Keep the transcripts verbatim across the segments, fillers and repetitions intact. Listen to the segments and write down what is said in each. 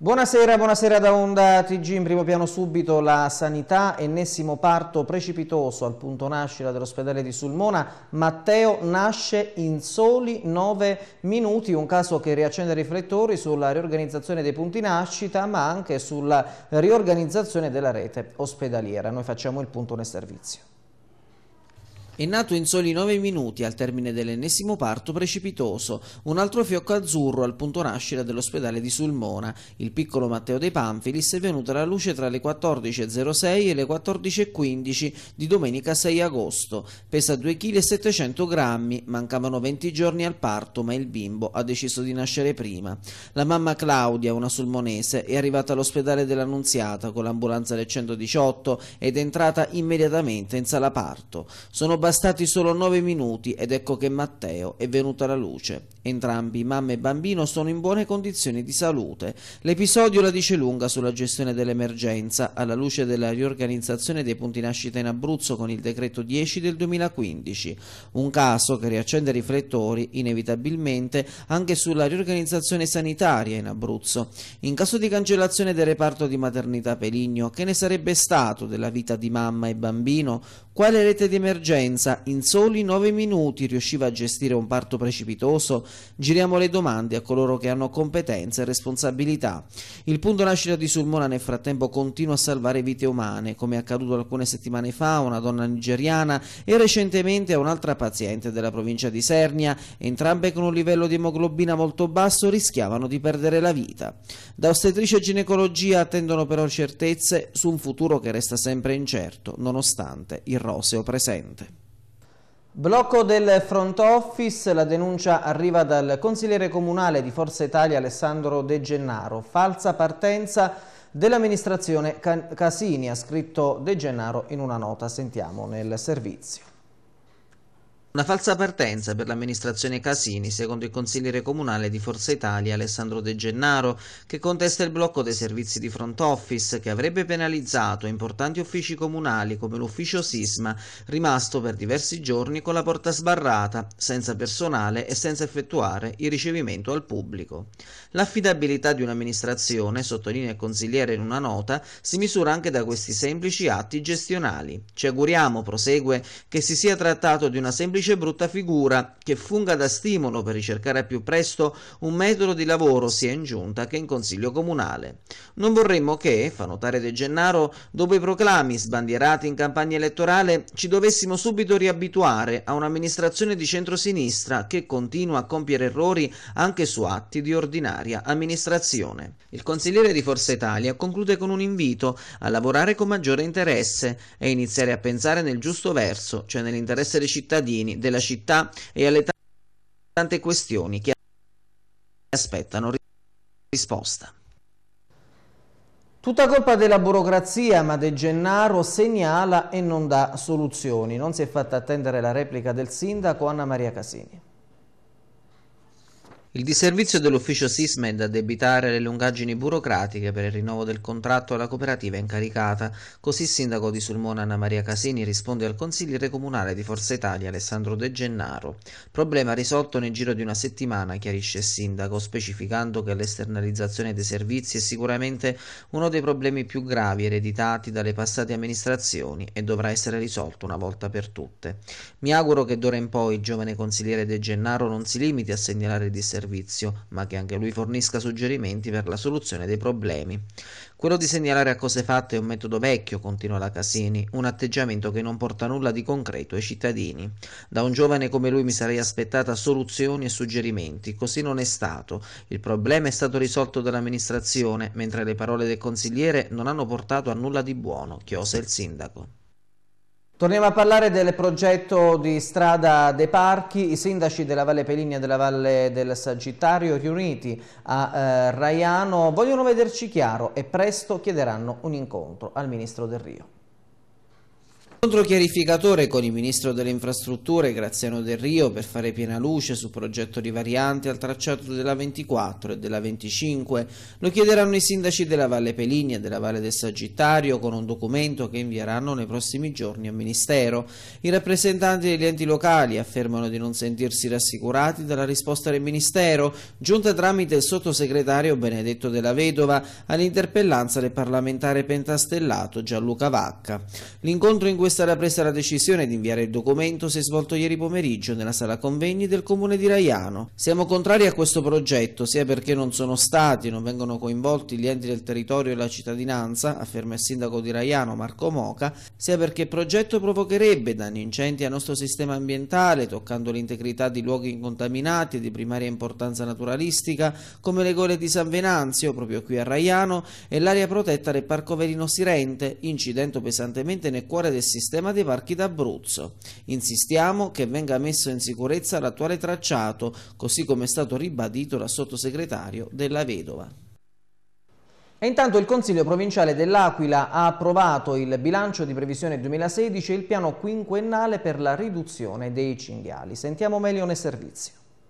Buonasera, buonasera da Onda T G. In primo piano subito la sanità, ennesimo parto precipitoso al punto nascita dell'ospedale di Sulmona. Matteo nasce in soli nove minuti, un caso che riaccende i riflettori sulla riorganizzazione dei punti nascita ma anche sulla riorganizzazione della rete ospedaliera. Noi facciamo il punto nel servizio. È nato in soli nove minuti al termine dell'ennesimo parto precipitoso, un altro fiocco azzurro al punto nascita dell'ospedale di Sulmona. Il piccolo Matteo De Pamfilis è venuto alla luce tra le quattordici e zero sei e le quattordici e quindici di domenica sei agosto. Pesa due chili e settecento grammi, mancavano venti giorni al parto ma il bimbo ha deciso di nascere prima. La mamma Claudia, una sulmonese, è arrivata all'ospedale dell'Annunziata con l'ambulanza del centodiciotto ed è entrata immediatamente in sala parto. Sono bastati solo nove minuti ed ecco che Matteo è venuto alla luce. Entrambi, mamma e bambino, sono in buone condizioni di salute. L'episodio la dice lunga sulla gestione dell'emergenza alla luce della riorganizzazione dei punti nascita in Abruzzo con il decreto dieci del duemilaquindici. Un caso che riaccende riflettori inevitabilmente anche sulla riorganizzazione sanitaria in Abruzzo. In caso di cancellazione del reparto di maternità Peligno, che ne sarebbe stato della vita di mamma e bambino? Quale rete di emergenza in soli nove minuti riusciva a gestire un parto precipitoso? Giriamo le domande a coloro che hanno competenze e responsabilità. Il punto nascita di Sulmona nel frattempo continua a salvare vite umane, come è accaduto alcune settimane fa a una donna nigeriana e recentemente a un'altra paziente della provincia di Isernia. Entrambe con un livello di emoglobina molto basso rischiavano di perdere la vita. Da ostetricia e ginecologia attendono però certezze su un futuro che resta sempre incerto, nonostante il roseo presente. Blocco del front office, la denuncia arriva dal consigliere comunale di Forza Italia Alessandro De Gennaro. Falsa partenza dell'amministrazione Casini, ha scritto De Gennaro in una nota, sentiamo nel servizio. Una falsa partenza per l'amministrazione Casini, secondo il consigliere comunale di Forza Italia Alessandro De Gennaro, che contesta il blocco dei servizi di front office che avrebbe penalizzato importanti uffici comunali come l'ufficio Sisma, rimasto per diversi giorni con la porta sbarrata, senza personale e senza effettuare il ricevimento al pubblico. L'affidabilità di un'amministrazione, sottolinea il consigliere in una nota, si misura anche da questi semplici atti gestionali. Ci auguriamo, prosegue, che si sia trattato di una semplice brutta figura che funga da stimolo per ricercare al più presto un metodo di lavoro sia in giunta che in consiglio comunale. Non vorremmo che, fa notare De Gennaro, dopo i proclami sbandierati in campagna elettorale ci dovessimo subito riabituare a un'amministrazione di centrosinistra che continua a compiere errori anche su atti di ordinaria amministrazione. Il consigliere di Forza Italia conclude con un invito a lavorare con maggiore interesse e iniziare a pensare nel giusto verso, cioè nell'interesse dei cittadini, della città e alle tante questioni che aspettano risposta. Tutta colpa della burocrazia, ma De Gennaro segnala e non dà soluzioni. Non si è fatta attendere la replica del sindaco Anna Maria Casini. Il disservizio dell'ufficio Sisma è da addebitare alle lungaggini burocratiche per il rinnovo del contratto alla cooperativa incaricata. Così il sindaco di Sulmona Anna Maria Casini risponde al consigliere comunale di Forza Italia Alessandro De Gennaro. Problema risolto nel giro di una settimana, chiarisce il sindaco, specificando che l'esternalizzazione dei servizi è sicuramente uno dei problemi più gravi ereditati dalle passate amministrazioni e dovrà essere risolto una volta per tutte. Mi auguro che d'ora in poi il giovane consigliere De Gennaro non si limiti a segnalare il disservizio, ma che anche lui fornisca suggerimenti per la soluzione dei problemi. Quello di segnalare a cose fatte è un metodo vecchio, continua la Casini, un atteggiamento che non porta nulla di concreto ai cittadini. Da un giovane come lui mi sarei aspettata soluzioni e suggerimenti, così non è stato. Il problema è stato risolto dall'amministrazione, mentre le parole del consigliere non hanno portato a nulla di buono, chiosa il sindaco. Torniamo a parlare del progetto di strada dei parchi. I sindaci della Valle Peligna e della Valle del Sagittario, riuniti a eh, Raiano, vogliono vederci chiaro e presto chiederanno un incontro al ministro Del Rio. Controchiarificatore con il Ministro delle Infrastrutture Graziano Del Rio per fare piena luce sul progetto di variante al tracciato della ventiquattro e della venticinque. Lo chiederanno i sindaci della Valle Peligna e della Valle del Sagittario con un documento che invieranno nei prossimi giorni al Ministero. I rappresentanti degli enti locali affermano di non sentirsi rassicurati dalla risposta del Ministero, giunta tramite il sottosegretario Benedetto Della Vedova all'interpellanza del parlamentare pentastellato Gianluca Vacca. L'incontro in cui è stata presa la decisione di inviare il documento si è svolto ieri pomeriggio nella sala convegni del comune di Raiano. Siamo contrari a questo progetto sia perché non sono stati e non vengono coinvolti gli enti del territorio e la cittadinanza, afferma il sindaco di Raiano Marco Moca, sia perché il progetto provocherebbe danni ingenti al nostro sistema ambientale, toccando l'integrità di luoghi incontaminati e di primaria importanza naturalistica come le gole di San Venanzio, proprio qui a Raiano, e l'area protetta del Parco Velino Sirente, incidendo pesantemente nel cuore del sistema dei parchi d'Abruzzo. Insistiamo che venga messo in sicurezza l'attuale tracciato, così come è stato ribadito dal sottosegretario Della Vedova. E intanto il Consiglio provinciale dell'Aquila ha approvato il bilancio di previsione duemilasedici e il piano quinquennale per la riduzione dei cinghiali. Sentiamo meglio nel servizio.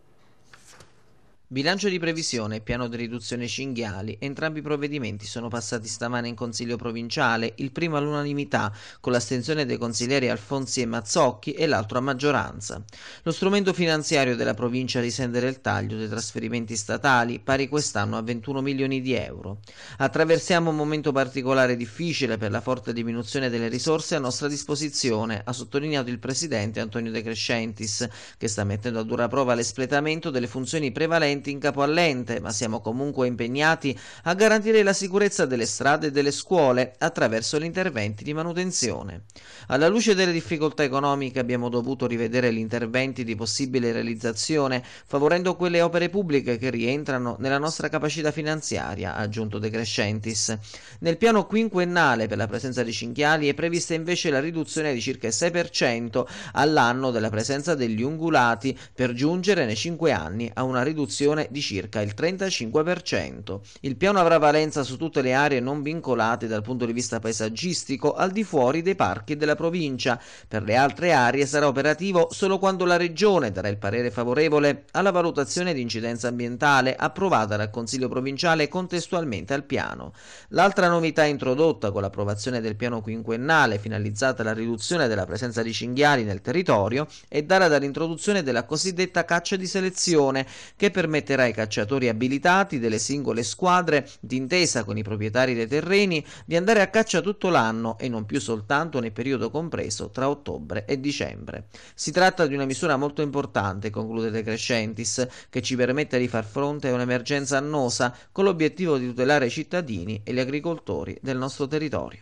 Bilancio di previsione e piano di riduzione cinghiali, entrambi i provvedimenti sono passati stamane in Consiglio provinciale, il primo all'unanimità, con l'astensione dei consiglieri Alfonsi e Mazzocchi e l'altro a maggioranza. Lo strumento finanziario della provincia risente del taglio dei trasferimenti statali, pari quest'anno a ventuno milioni di euro. Attraversiamo un momento particolare difficile per la forte diminuzione delle risorse a nostra disposizione, ha sottolineato il presidente Antonio De Crescentis, che sta mettendo a dura prova l'espletamento delle funzioni prevalenti in capo all'ente, ma siamo comunque impegnati a garantire la sicurezza delle strade e delle scuole attraverso gli interventi di manutenzione. Alla luce delle difficoltà economiche abbiamo dovuto rivedere gli interventi di possibile realizzazione, favorendo quelle opere pubbliche che rientrano nella nostra capacità finanziaria, ha aggiunto De Crescentis. Nel piano quinquennale per la presenza di cinghiali è prevista invece la riduzione di circa il sei per cento all'anno della presenza degli ungulati, per giungere nei cinque anni a una riduzione di circa il trentacinque per cento. Il piano avrà valenza su tutte le aree non vincolate dal punto di vista paesaggistico al di fuori dei parchi della provincia. Per le altre aree sarà operativo solo quando la Regione darà il parere favorevole alla valutazione di incidenza ambientale approvata dal Consiglio provinciale contestualmente al piano. L'altra novità introdotta con l'approvazione del piano quinquennale finalizzata alla riduzione della presenza di cinghiali nel territorio è data dall'introduzione della cosiddetta caccia di selezione, che permetterà ai cacciatori abilitati delle singole squadre, d'intesa con i proprietari dei terreni, di andare a caccia tutto l'anno e non più soltanto nel periodo compreso tra ottobre e dicembre. Si tratta di una misura molto importante, conclude De Crescentis, che ci permette di far fronte a un'emergenza annosa con l'obiettivo di tutelare i cittadini e gli agricoltori del nostro territorio.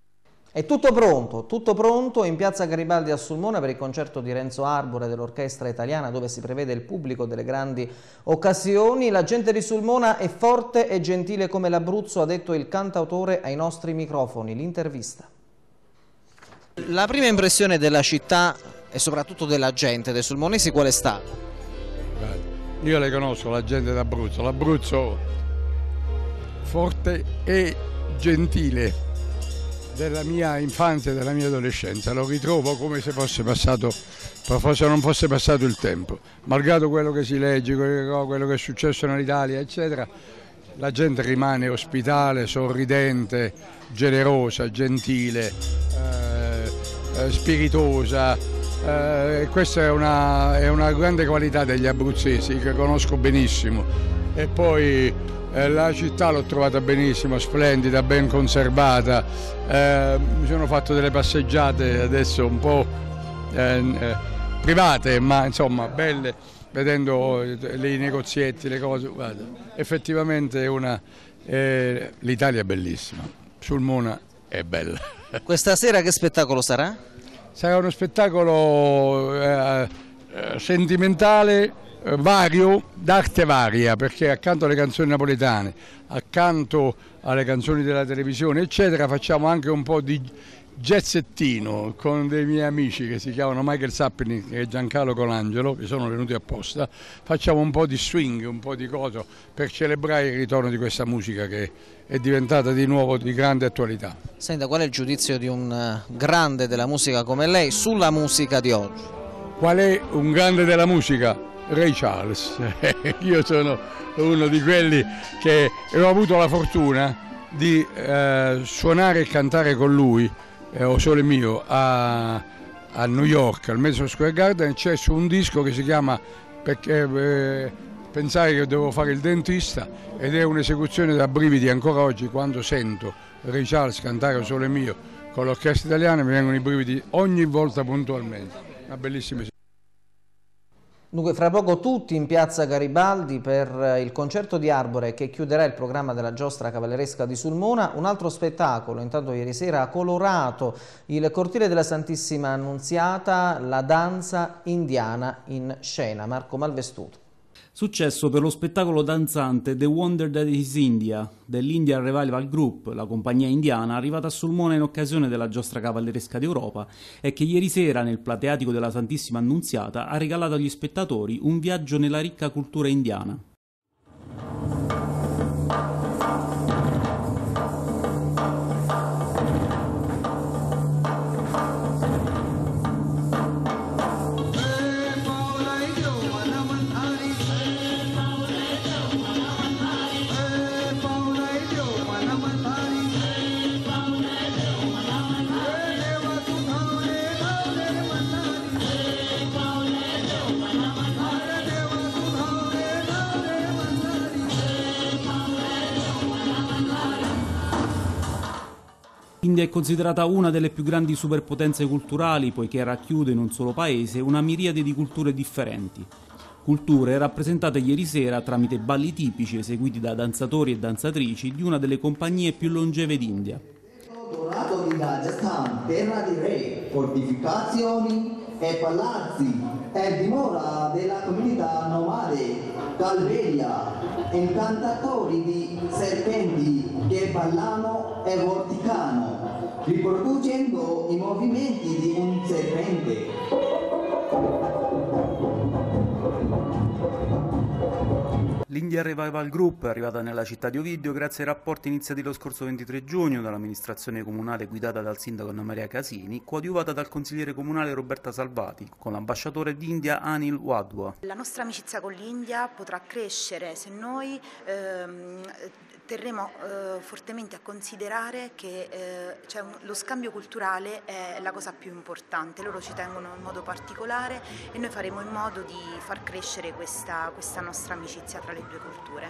È tutto pronto, tutto pronto in piazza Garibaldi a Sulmona per il concerto di Renzo Arbore dell'Orchestra Italiana, dove si prevede il pubblico delle grandi occasioni. La gente di Sulmona è forte e gentile come l'Abruzzo, ha detto il cantautore ai nostri microfoni. L'intervista. La prima impressione della città e soprattutto della gente dei sulmonesi qual è stata? Io le conosco, la gente d'Abruzzo, l'Abruzzo forte e gentile della mia infanzia e della mia adolescenza, lo ritrovo come se fosse passato, se non fosse passato il tempo, malgrado quello che si legge, quello che è successo nell'Italia, eccetera. La gente rimane ospitale, sorridente, generosa, gentile, eh, eh, spiritosa. Eh, questa è una, è una grande qualità degli abruzzesi che conosco benissimo. E poi eh, la città l'ho trovata benissimo, splendida, ben conservata. Eh, mi sono fatto delle passeggiate adesso un po' eh, eh, private, ma insomma belle, vedendo i negozietti, le cose. Guarda, effettivamente una, eh, l'Italia è bellissima, Sulmona è bella. Questa sera che spettacolo sarà? Sarà uno spettacolo eh, eh, sentimentale, eh, vario, d'arte varia, perché accanto alle canzoni napoletane, accanto alle canzoni della televisione, eccetera, facciamo anche un po' di, jazzettino con dei miei amici che si chiamano Michael Sappinik e Giancarlo Colangelo, che sono venuti apposta. Facciamo un po' di swing, un po' di coso per celebrare il ritorno di questa musica che è diventata di nuovo di grande attualità. Senta, qual è il giudizio di un grande della musica come lei sulla musica di oggi? Qual è un grande della musica? Ray Charles. Io sono uno di quelli che ho avuto la fortuna di eh, suonare e cantare con lui, eh, O Sole Mio, a, a New York, al Madison Square Garden. C'è su un disco che si chiama Perché eh, pensare che devo fare il dentista, ed è un'esecuzione da brividi ancora oggi. Quando sento Ray Charles cantare O Sole Mio con l'orchestra italiana mi vengono i brividi ogni volta puntualmente. Una bellissima esecuzione. Dunque, fra poco tutti in piazza Garibaldi per il concerto di Arbore che chiuderà il programma della giostra cavalleresca di Sulmona. Un altro spettacolo, intanto ieri sera ha colorato il cortile della Santissima Annunziata, la danza indiana in scena. Marco Malvestuto. Successo per lo spettacolo danzante The Wonder That Is India dell'Indian Revival Group, la compagnia indiana arrivata a Sulmona in occasione della giostra cavalleresca d'Europa e che ieri sera nel plateatico della Santissima Annunziata ha regalato agli spettatori un viaggio nella ricca cultura indiana. L'India è considerata una delle più grandi superpotenze culturali poiché racchiude in un solo paese una miriade di culture differenti. Culture rappresentate ieri sera tramite balli tipici eseguiti da danzatori e danzatrici di una delle compagnie più longeve d'India. Dorato di Rajasthan, terra di re, fortificazioni e palazzi, è dimora della comunità nomade, calveria, incantatori di serpenti che ballano e vorticano, riproducendo i movimenti di un serpente. L'Indian Revival Group è arrivata nella città di Ovidio grazie ai rapporti iniziati lo scorso ventitré giugno dall'amministrazione comunale guidata dal sindaco Anna Maria Casini, coadiuvata dal consigliere comunale Roberta Salvati, con l'ambasciatore d'India Anil Wadhwa. La nostra amicizia con l'India potrà crescere se noi ehm, terremo eh, fortemente a considerare che eh, cioè un, lo scambio culturale è la cosa più importante. Loro ci tengono in modo particolare e noi faremo in modo di far crescere questa, questa nostra amicizia tra le due culture.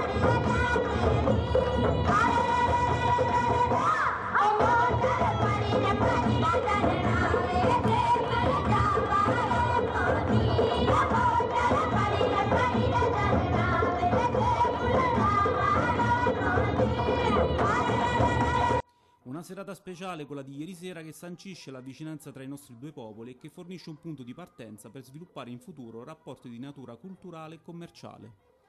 Una serata speciale, quella di ieri sera, che sancisce la vicinanza tra i nostri due popoli e che fornisce un punto di partenza per sviluppare in futuro rapporti di natura culturale e commerciale.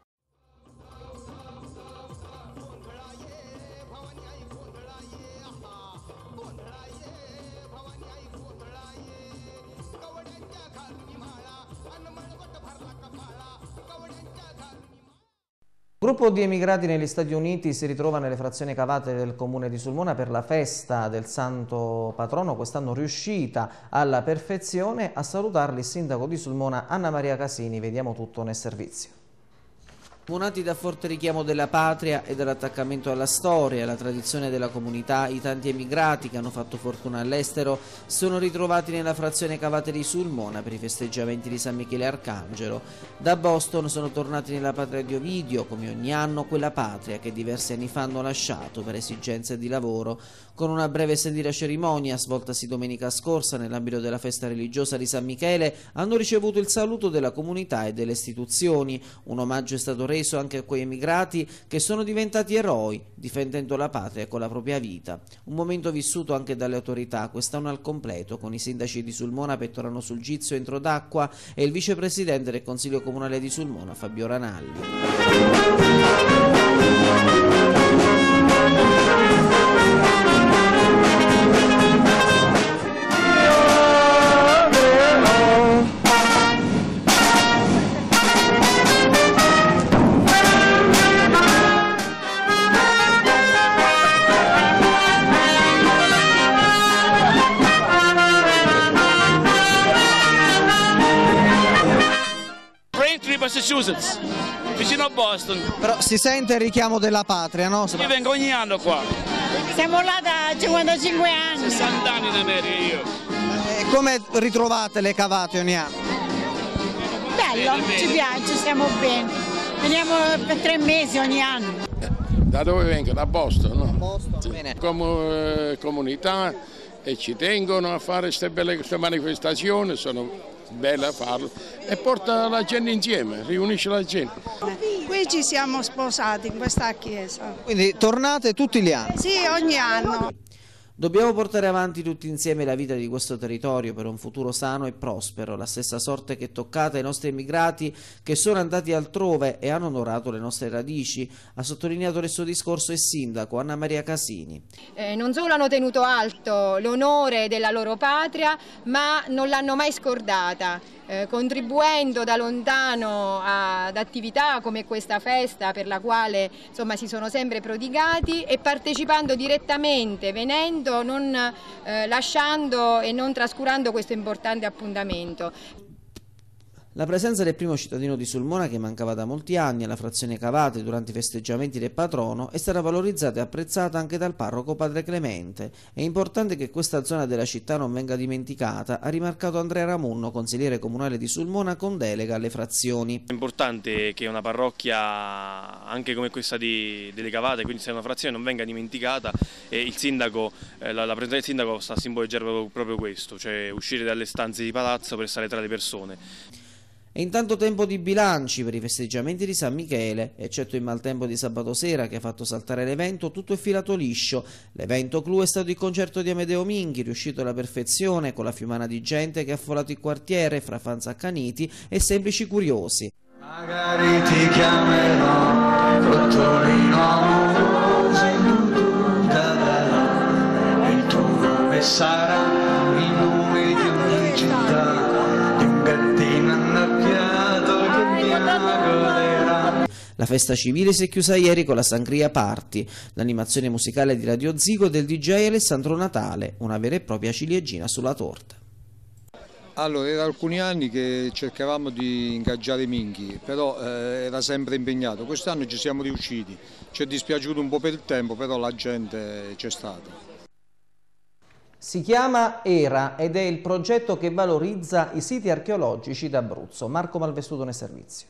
Un gruppo di emigrati negli Stati Uniti si ritrova nelle frazioni Cavate del comune di Sulmona per la festa del santo patrono, quest'anno riuscita alla perfezione. A salutarli il sindaco di Sulmona Anna Maria Casini. Vediamo tutto nel servizio. Munati da forte richiamo della patria e dall'attaccamento alla storia e alla tradizione della comunità, i tanti emigrati che hanno fatto fortuna all'estero sono ritrovati nella frazione Cavate di Sulmona per i festeggiamenti di San Michele Arcangelo. Da Boston sono tornati nella patria di Ovidio, come ogni anno quella patria che diversi anni fa hanno lasciato per esigenze di lavoro. Con una breve e sentita cerimonia svoltasi domenica scorsa nell'ambito della festa religiosa di San Michele hanno ricevuto il saluto della comunità e delle istituzioni. Un omaggio è stato reso anche a quei emigrati che sono diventati eroi difendendo la patria con la propria vita. Un momento vissuto anche dalle autorità, quest'anno al completo, con i sindaci di Sulmona Pettorano Sulgizio Entro d'Acqua e il vicepresidente del Consiglio Comunale di Sulmona Fabio Ranalli. Massachusetts, vicino a Boston. Però si sente il richiamo della patria, no? Io vengo ogni anno qua. Siamo là da cinquantacinque anni. sessanta anni in America io. E come ritrovate le cavate ogni anno? Bello, bene, ci bene. piace, stiamo bene. Veniamo per tre mesi ogni anno. Da dove vengo? Da Boston, no? Boston, bene. Come eh, comunità e ci tengono a fare queste belle queste manifestazioni, sono belle a farlo e porta la gente insieme, riunisce la gente. Qui ci siamo sposati in questa chiesa. Quindi tornate tutti gli anni? Sì, ogni anno. Dobbiamo portare avanti tutti insieme la vita di questo territorio per un futuro sano e prospero, la stessa sorte che è toccata ai nostri emigrati che sono andati altrove e hanno onorato le nostre radici, ha sottolineato nel suo discorso il sindaco Anna Maria Casini. Eh, non solo hanno tenuto alto l'onore della loro patria, ma non l'hanno mai scordata, eh, contribuendo da lontano ad attività come questa festa per la quale insomma, si sono sempre prodigati e partecipando direttamente, venendo, non eh, lasciando e non trascurando questo importante appuntamento. La presenza del primo cittadino di Sulmona, che mancava da molti anni alla frazione Cavate durante i festeggiamenti del patrono, è stata valorizzata e apprezzata anche dal parroco Padre Clemente. È importante che questa zona della città non venga dimenticata, ha rimarcato Andrea Ramunno, consigliere comunale di Sulmona con delega alle frazioni. È importante che una parrocchia anche come questa di, delle Cavate, quindi se è una frazione, non venga dimenticata e il sindaco, eh, la, la presenza del sindaco sta a simboleggiare proprio, proprio questo, cioè uscire dalle stanze di palazzo per stare tra le persone. È intanto tempo di bilanci per i festeggiamenti di San Michele, eccetto il maltempo di sabato sera che ha fatto saltare l'evento, tutto è filato liscio. L'evento clou è stato il concerto di Amedeo Minghi, riuscito alla perfezione con la fiumana di gente che ha affollato il quartiere fra fans accaniti e semplici curiosi. Magari ti chiamerò Trottolino amoroso in da il tuo nome sarà il nome di ogni città, di un gattino annacchiato che mi agolerà. La festa civile si è chiusa ieri con la Sangria Party, l'animazione musicale di Radio Zigo e del D J Alessandro Natale, una vera e propria ciliegina sulla torta. Allora, era alcuni anni che cercavamo di ingaggiare Minghi, però eh, era sempre impegnato. Quest'anno ci siamo riusciti, ci è dispiaciuto un po' per il tempo, però la gente c'è stata. Si chiama ERA ed è il progetto che valorizza i siti archeologici d'Abruzzo. Marco Malvestuto nel servizio.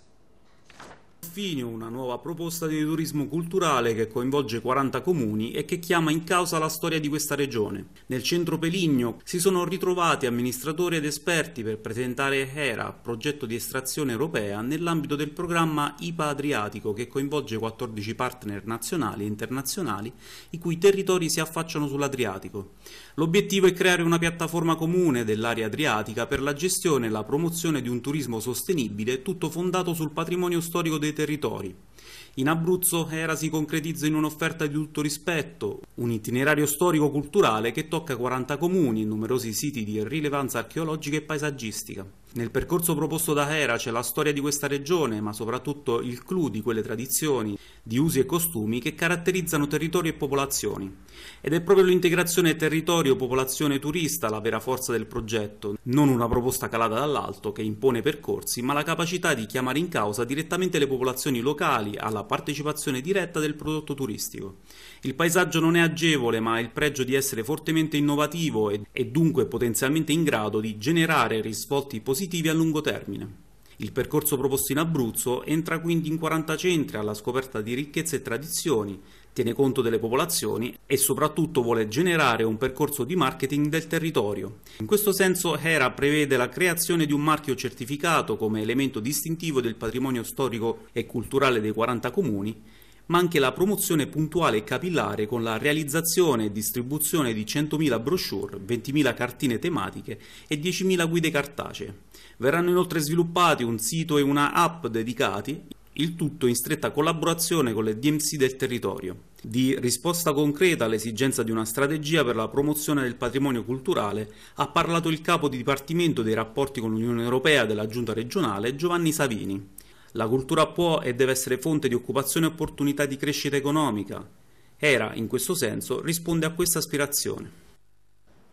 Fine una nuova proposta di turismo culturale che coinvolge quaranta comuni e che chiama in causa la storia di questa regione. Nel centro Peligno si sono ritrovati amministratori ed esperti per presentare ERA, progetto di estrazione europea, nell'ambito del programma I P A Adriatico che coinvolge quattordici partner nazionali e internazionali i cui territori si affacciano sull'Adriatico. L'obiettivo è creare una piattaforma comune dell'area adriatica per la gestione e la promozione di un turismo sostenibile, tutto fondato sul patrimonio storico dei territori. In Abruzzo ERA si concretizza in un'offerta di tutto rispetto, un itinerario storico-culturale che tocca quaranta comuni e numerosi siti di rilevanza archeologica e paesaggistica. Nel percorso proposto da ERA c'è la storia di questa regione, ma soprattutto il clou di quelle tradizioni, di usi e costumi che caratterizzano territori e popolazioni. Ed è proprio l'integrazione territorio-popolazione-turista la vera forza del progetto, non una proposta calata dall'alto che impone percorsi, ma la capacità di chiamare in causa direttamente le popolazioni locali alla partecipazione diretta del prodotto turistico. Il paesaggio non è agevole, ma ha il pregio di essere fortemente innovativo e, e dunque potenzialmente in grado di generare risvolti positivi a lungo termine. Il percorso proposto in Abruzzo entra quindi in quaranta centri alla scoperta di ricchezze e tradizioni, tiene conto delle popolazioni e soprattutto vuole generare un percorso di marketing del territorio. In questo senso ERA prevede la creazione di un marchio certificato come elemento distintivo del patrimonio storico e culturale dei quaranta comuni, ma anche la promozione puntuale e capillare con la realizzazione e distribuzione di centomila brochure, ventimila cartine tematiche e diecimila guide cartacee. Verranno inoltre sviluppati un sito e una app dedicati, il tutto in stretta collaborazione con le D M C del territorio. Di risposta concreta all'esigenza di una strategia per la promozione del patrimonio culturale ha parlato il capo di Dipartimento dei rapporti con l'Unione Europea della Giunta regionale Giovanni Savini. La cultura può e deve essere fonte di occupazione e opportunità di crescita economica. ERA, in questo senso, risponde a questa aspirazione.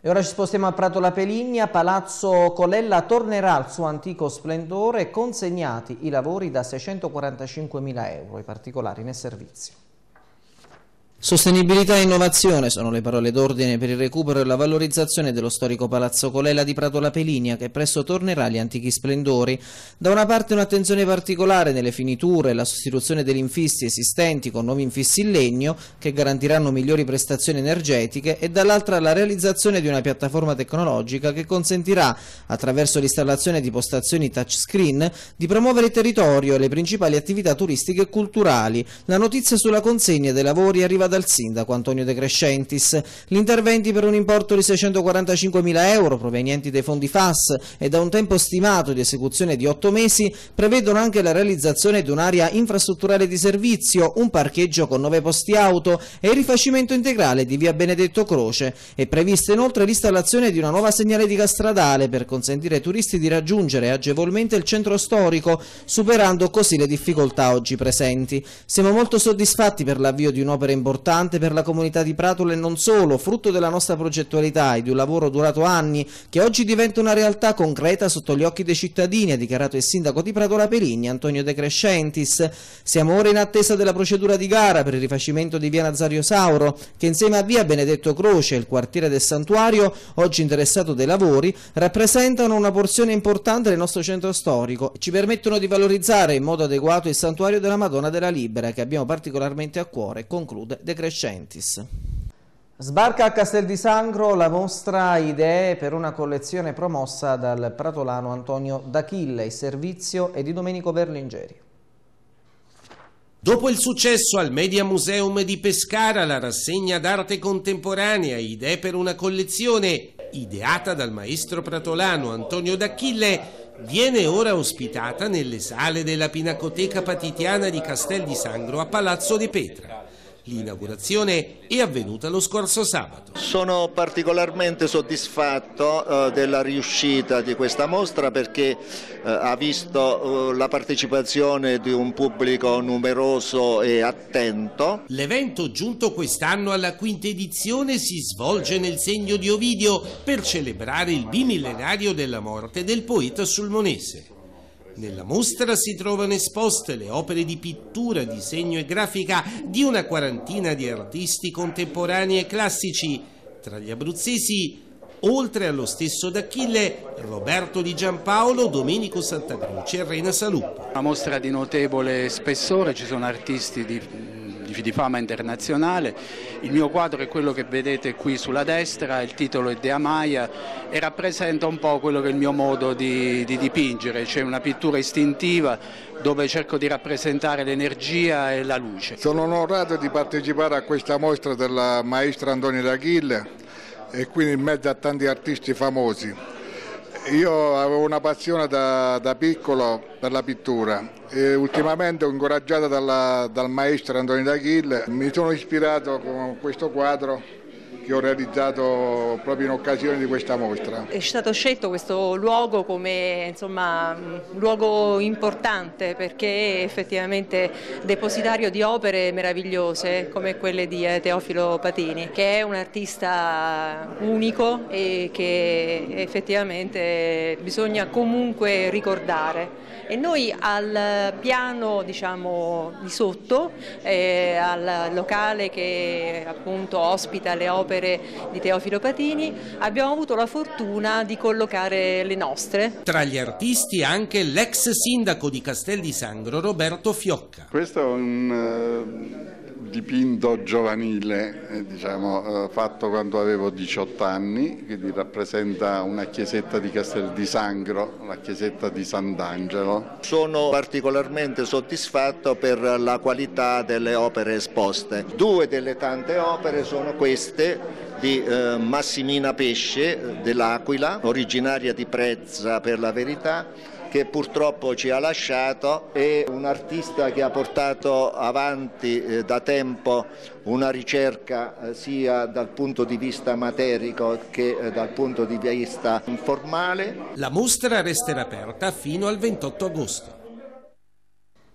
E ora ci spostiamo a Prato La Peligna. Palazzo Colella tornerà al suo antico splendore, consegnati i lavori da seicentoquarantacinquemila euro, i particolari nel servizio. Sostenibilità e innovazione sono le parole d'ordine per il recupero e la valorizzazione dello storico Palazzo Colella di Prato La Peligna, che presto tornerà agli antichi splendori. Da una parte un'attenzione particolare nelle finiture e la sostituzione degli infissi esistenti con nuovi infissi in legno che garantiranno migliori prestazioni energetiche, e dall'altra la realizzazione di una piattaforma tecnologica che consentirà, attraverso l'installazione di postazioni touchscreen, di promuovere il territorio e le principali attività turistiche e culturali. La notizia sulla consegna dei lavori arriva dal sindaco Antonio De Crescentis. Gli interventi per un importo di seicentoquarantacinquemila euro provenienti dai fondi F A S e da un tempo stimato di esecuzione di otto mesi prevedono anche la realizzazione di un'area infrastrutturale di servizio, un parcheggio con nove posti auto e il rifacimento integrale di via Benedetto Croce. È prevista inoltre l'installazione di una nuova segnaletica stradale per consentire ai turisti di raggiungere agevolmente il centro storico, superando così le difficoltà oggi presenti. Siamo molto soddisfatti per l'avvio di un'opera importante per la comunità di Pratola e non solo, frutto della nostra progettualità e di un lavoro durato anni, che oggi diventa una realtà concreta sotto gli occhi dei cittadini, ha dichiarato il sindaco di Prato La Peligna, Antonio De Crescentis. Siamo ora in attesa della procedura di gara per il rifacimento di via Nazario Sauro, che insieme a via Benedetto Croce, il quartiere del Santuario, oggi interessato dai lavori, rappresentano una porzione importante del nostro centro storico e ci permettono di valorizzare in modo adeguato il Santuario della Madonna della Libera, che abbiamo particolarmente a cuore, conclude De Crescentis. Sbarca a Castel di Sangro la mostra Idee per una collezione promossa dal pratolano Antonio D'Achille. Il servizio è di Domenico Berlingeri. Dopo il successo al Media Museum di Pescara, la rassegna d'arte contemporanea Idee per una collezione, ideata dal maestro pratolano Antonio D'Achille, viene ora ospitata nelle sale della Pinacoteca Patitiana di Castel di Sangro a Palazzo de Petra. L'inaugurazione è avvenuta lo scorso sabato. Sono particolarmente soddisfatto eh, della riuscita di questa mostra perché eh, ha visto eh, la partecipazione di un pubblico numeroso e attento. L'evento, giunto quest'anno alla quinta edizione, si svolge nel segno di Ovidio per celebrare il bimillenario della morte del poeta sulmonese. Nella mostra si trovano esposte le opere di pittura, disegno e grafica di una quarantina di artisti contemporanei e classici. Tra gli abruzzesi, oltre allo stesso D'Achille, Roberto Di Giampaolo, Domenico Santacroce e Rena Saluppo. Una mostra di notevole spessore, ci sono artisti di, di, di fama internazionale. Il mio quadro è quello che vedete qui sulla destra, il titolo è De Amaia e rappresenta un po' quello che è il mio modo di, di dipingere. C'è una pittura istintiva dove cerco di rappresentare l'energia e la luce. Sono onorato di partecipare a questa mostra della maestra Antonio D'Achille e quindi in mezzo a tanti artisti famosi. Io avevo una passione da, da piccolo per la pittura e ultimamente, incoraggiato dalla, dal maestro Antonio D'Achille, mi sono ispirato con questo quadro che ho realizzato proprio in occasione di questa mostra. È stato scelto questo luogo come insomma, un luogo importante perché è effettivamente depositario di opere meravigliose come quelle di Teofilo Patini, che è un artista unico e che effettivamente bisogna comunque ricordare. E noi al piano diciamo, di sotto, eh, al locale che appunto ospita le opere di Teofilo Patini, abbiamo avuto la fortuna di collocare le nostre. Tra gli artisti anche l'ex sindaco di Castel di Sangro, Roberto Fiocca. Questo è un uh, dipinto giovanile, eh, diciamo, uh, fatto quando avevo diciotto anni, quindi rappresenta una chiesetta di Castel di Sangro, la chiesetta di Sant'Angelo. Sono particolarmente soddisfatto per la qualità delle opere esposte. Due delle tante opere sono queste di eh, Massimina Pesce dell'Aquila, originaria di Prezza per la verità, che purtroppo ci ha lasciato. È un artista che ha portato avanti eh, da tempo una ricerca eh, sia dal punto di vista materico che eh, dal punto di vista informale. La mostra resterà aperta fino al ventotto agosto.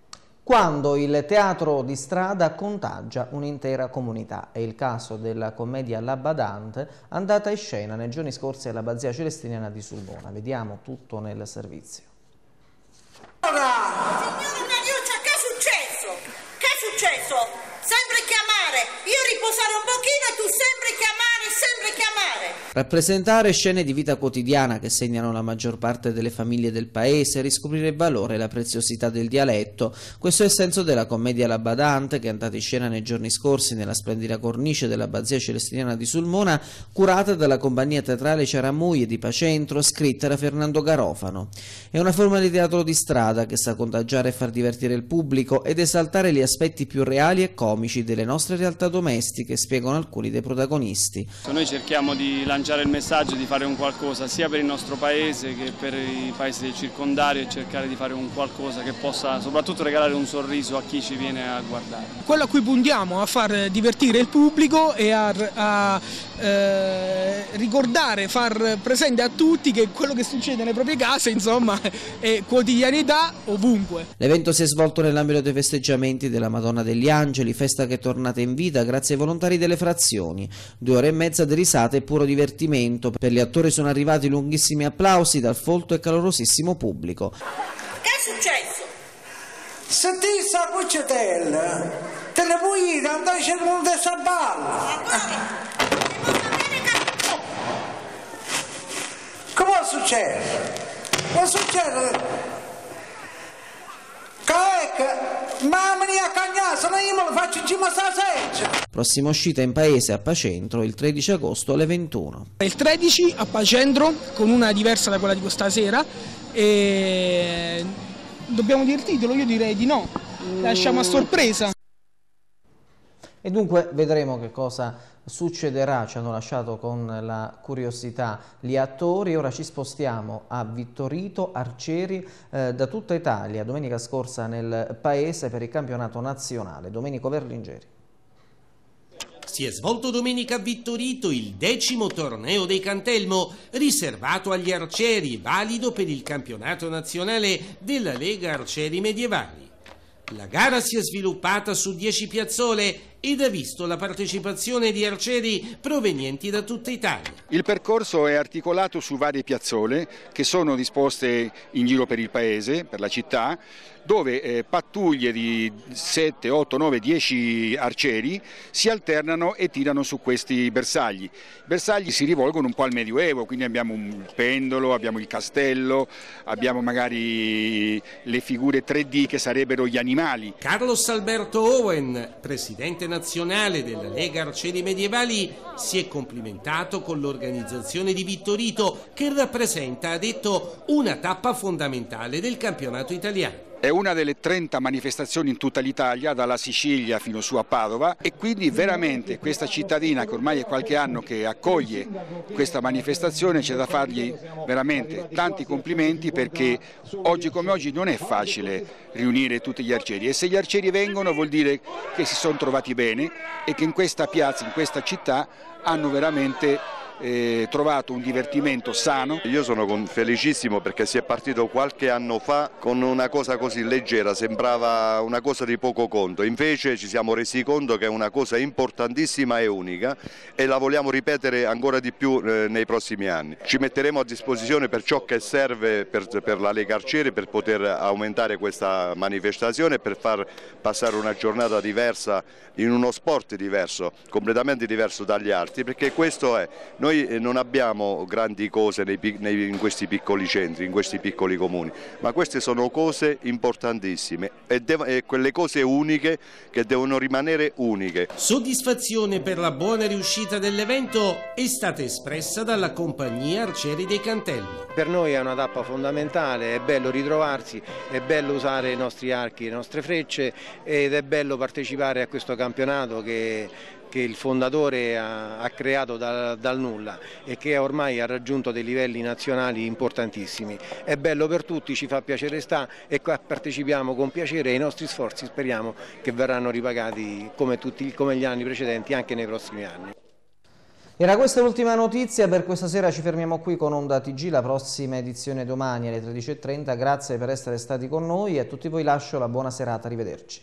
Quando il teatro di strada contagia un'intera comunità. È il caso della commedia La Badante, andata in scena nei giorni scorsi all'Abbazia Celestiniana di Sulmona. Vediamo tutto nel servizio. Signora Mariuccia, che è successo? Che è successo? Sempre chiamare, io riposare un pochino e tu sempre chiamare, sempre chiamare. Rappresentare scene di vita quotidiana che segnano la maggior parte delle famiglie del paese, riscoprire il valore e la preziosità del dialetto. Questo è il senso della commedia La Badante, che è andata in scena nei giorni scorsi nella splendida cornice dell'Abbazia Celestiniana di Sulmona, curata dalla compagnia teatrale Ciaramuie di Pacentro, scritta da Fernando Garofano. È una forma di teatro di strada che sa contagiare e far divertire il pubblico ed esaltare gli aspetti più reali e comici delle nostre realtà domestiche, spiegano alcuni dei protagonisti. Noi cerchiamo di lanciare il messaggio di fare un qualcosa sia per il nostro paese che per i paesi del circondario e cercare di fare un qualcosa che possa soprattutto regalare un sorriso a chi ci viene a guardare. Quello a cui puntiamo, a far divertire il pubblico e a, a eh, ricordare, far presente a tutti che quello che succede nelle proprie case, insomma, è quotidianità ovunque. L'evento si è svolto nell'ambito dei festeggiamenti della Madonna degli Angeli, festa che è tornata in vita grazie ai volontari delle frazioni. Due ore e mezza di risate e puro divertimento. Per gli attori sono arrivati lunghissimi applausi dal folto e calorosissimo pubblico. Che è successo? Se ti sa cucciatella, te le puoi andare a non te sa balla. Come succede? Come succede? Mamma mia cagnato, io me lo faccio in cima a seggia. Prossima uscita in paese a Pacentro il tredici agosto alle ventuno. Il tredici a Pacentro, con una diversa da quella di questa sera, e dobbiamo dire il titolo? Io direi di no, lasciamo a sorpresa. E dunque vedremo che cosa succederà, ci hanno lasciato con la curiosità gli attori. Ora ci spostiamo a Vittorito, arcieri eh, da tutta Italia, domenica scorsa nel paese per il campionato nazionale. Domenico Verlingeri. Si è svolto domenica a Vittorito il decimo torneo dei Cantelmo, riservato agli arcieri, valido per il campionato nazionale della Lega Arcieri Medievali. La gara si è sviluppata su dieci piazzole ed ha visto la partecipazione di arcieri provenienti da tutta Italia. Il percorso è articolato su varie piazzole che sono disposte in giro per il paese, per la città, dove eh, pattuglie di sette, otto, nove, dieci arcieri si alternano e tirano su questi bersagli. I bersagli si rivolgono un po' al Medioevo, quindi abbiamo un pendolo, abbiamo il castello, abbiamo magari le figure tre D che sarebbero gli animali. Carlos Alberto Owen, presidente nazionale della Lega Arcieri Medievali, si è complimentato con l'organizzazione di Vittorito, che rappresenta, ha detto, una tappa fondamentale del campionato italiano. È una delle trenta manifestazioni in tutta l'Italia, dalla Sicilia fino su a Padova, e quindi veramente questa cittadina che ormai è qualche anno che accoglie questa manifestazione, c'è da fargli veramente tanti complimenti, perché oggi come oggi non è facile riunire tutti gli arcieri, e se gli arcieri vengono vuol dire che si sono trovati bene e che in questa piazza, in questa città hanno veramente Eh, trovato un divertimento sano. Io sono felicissimo perché si è partito qualche anno fa con una cosa così leggera, sembrava una cosa di poco conto, invece ci siamo resi conto che è una cosa importantissima e unica e la vogliamo ripetere ancora di più eh, nei prossimi anni. Ci metteremo a disposizione per ciò che serve per, per la Lega Arcieri, per poter aumentare questa manifestazione e per far passare una giornata diversa in uno sport diverso, completamente diverso dagli altri, perché questo è. Noi non abbiamo grandi cose nei, nei, in questi piccoli centri, in questi piccoli comuni, ma queste sono cose importantissime e, e quelle cose uniche che devono rimanere uniche. Soddisfazione per la buona riuscita dell'evento è stata espressa dalla compagnia Arcieri dei Cantelmo. Per noi è una tappa fondamentale, è bello ritrovarsi, è bello usare i nostri archi, le nostre frecce, ed è bello partecipare a questo campionato che che il fondatore ha, ha creato da, dal nulla e che ormai ha raggiunto dei livelli nazionali importantissimi. È bello per tutti, ci fa piacere sta e qua partecipiamo con piacere e i nostri sforzi speriamo che verranno ripagati come, tutti, come gli anni precedenti anche nei prossimi anni. Era questa l'ultima notizia, per questa sera ci fermiamo qui con Onda T G, la prossima edizione domani alle tredici e trenta, grazie per essere stati con noi e a tutti voi lascio la buona serata, arrivederci.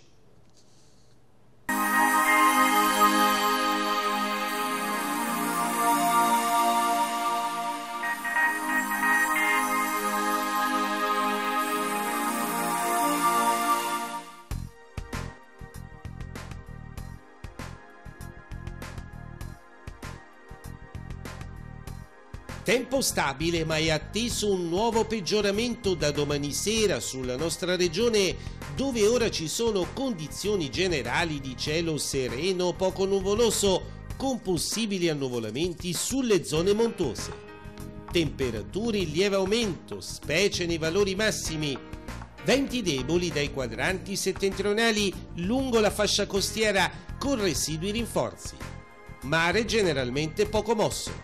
Tempo stabile, ma è atteso un nuovo peggioramento da domani sera sulla nostra regione, dove ora ci sono condizioni generali di cielo sereno poco nuvoloso, con possibili annuvolamenti sulle zone montuose. Temperature in lieve aumento, specie nei valori massimi. Venti deboli dai quadranti settentrionali lungo la fascia costiera con residui rinforzi. Mare generalmente poco mosso.